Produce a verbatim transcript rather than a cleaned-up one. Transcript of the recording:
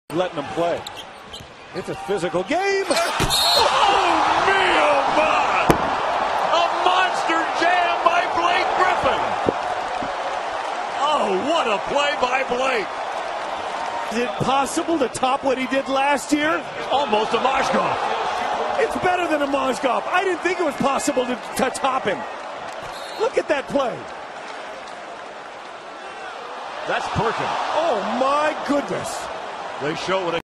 letting them play. It's a physical game. Oh, me, oh, my! A monster jam by Blake Griffin. Oh, what a play by Blake. Is it possible to top what he did last year? Almost a Mozgov. It's better than a Mozgov. I didn't think it was possible to, to top him. Look at that play. That's Perkins. Oh, my goodness. They show what